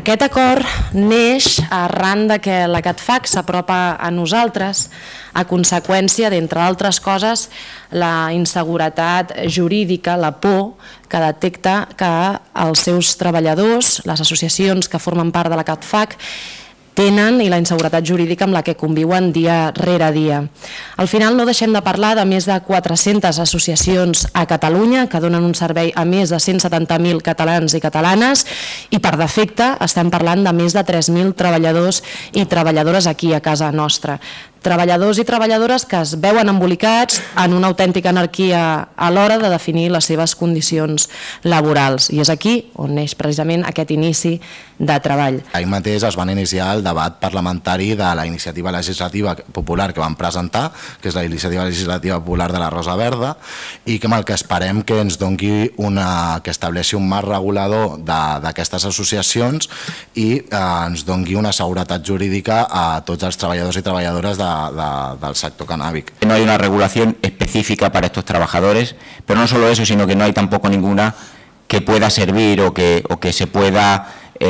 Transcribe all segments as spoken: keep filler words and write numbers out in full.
Aquest acord neix arran de que la CatFac s'apropa a nosaltres a conseqüència, d'entre altres coses, la inseguretat jurídica, la por que detecta que els seus treballadors, les associacions que formen part de la CatFac, tenen i la inseguretat jurídica amb la que conviuen dia rere dia. Al final no deixem de parlar de més de quatre-centes associacions a Catalunya que donen un servei a més de cent setanta mil catalans i catalanes i per defecte estem parlant de més de tres mil treballadors i treballadores aquí a casa nostra. Treballadors i treballadores que es veuen embolicats en una autèntica anarquia a l'hora de definir les seves condicions laborals. I és aquí on neix precisament aquest inici de treball. Ahir mateix es van iniciar el debat parlamentari de la iniciativa legislativa popular que vam presentar, que és la iniciativa legislativa popular de la Rosa Verda, i que amb el que esperem que ens doni una, que estableixi un marc regulador d'aquestes associacions i eh, ens doni una seguretat jurídica a tots els treballadors i treballadores de De, del sector canábico. No hay una regulación específica para estos trabajadores, pero no solo eso, sino que no hay tampoco ninguna que pueda servir o que, o que se pueda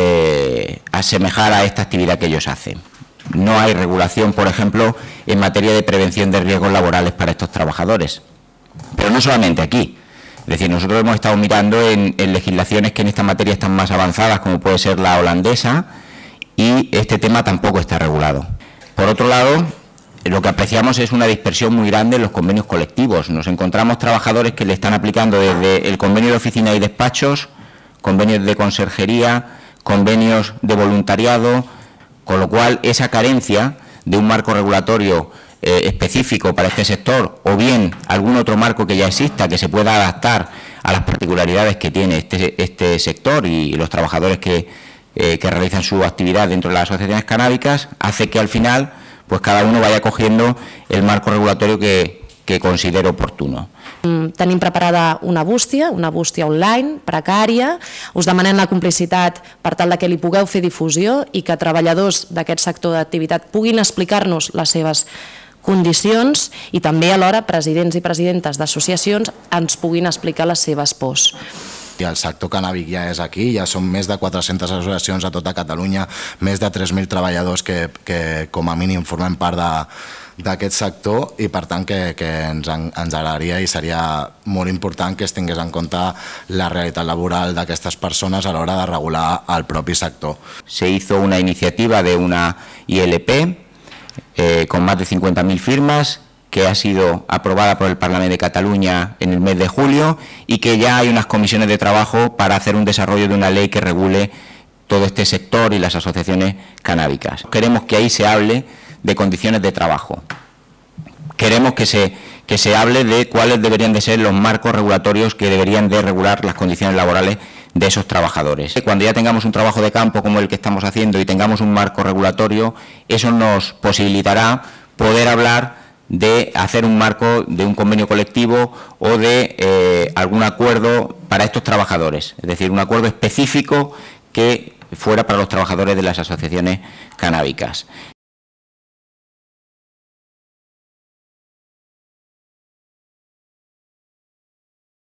eh, asemejar a esta actividad que ellos hacen. No hay regulación, por ejemplo, en materia de prevención de riesgos laborales para estos trabajadores. Pero no solamente aquí. Es decir, nosotros hemos estado mirando en, en legislaciones que en esta materia están más avanzadas, como puede ser la holandesa, y este tema tampoco está regulado. Por otro lado, lo que apreciamos es una dispersión muy grande en los convenios colectivos. Nos encontramos trabajadores que le están aplicando desde el convenio de oficina y despachos, convenios de conserjería, convenios de voluntariado, con lo cual esa carencia de un marco regulatorio eh, específico para este sector o bien algún otro marco que ya exista que se pueda adaptar a las particularidades que tiene este, este sector y los trabajadores que, eh, que realizan su actividad dentro de las asociaciones canábicas, hace que al final pues cada uno vaya cogiendo el marco regulatorio que, que considere oportuno. Tenim preparada una bústia, una bústia online, precària. Us demanem la complicitat per tal que li pugueu fer difusió i que treballadors d'aquest sector d'activitat puguin explicar-nos les seves condicions i també alhora presidents i presidentes d'associacions ens puguin explicar les seves pors. El sector cannàbic ja és aquí, ja són més de quatre-centes associacions a tota Catalunya, més de tres mil treballadors que, que com a mínim formen part d'aquest sector i per tant que, que ens, ens agradaria i seria molt important que es tingués en compte la realitat laboral d'aquestes persones a l'hora de regular el propi sector. Se hizo una iniciativa de una I L P eh, con más de cincuenta mil firmas que ha sido aprobada por el Parlamento de Cataluña en el mes de julio y que ya hay unas comisiones de trabajo para hacer un desarrollo de una ley que regule todo este sector y las asociaciones canábicas. Queremos que ahí se hable de condiciones de trabajo. Queremos que se, que se hable de cuáles deberían de ser los marcos regulatorios que deberían de regular las condiciones laborales de esos trabajadores. Cuando ya tengamos un trabajo de campo como el que estamos haciendo y tengamos un marco regulatorio, eso nos posibilitará poder hablar de hacer un marco de un convenio colectivo o de eh, algún acuerdo para estos trabajadores, es decir, un acuerdo específico que fuera para los trabajadores de las asociaciones canábicas.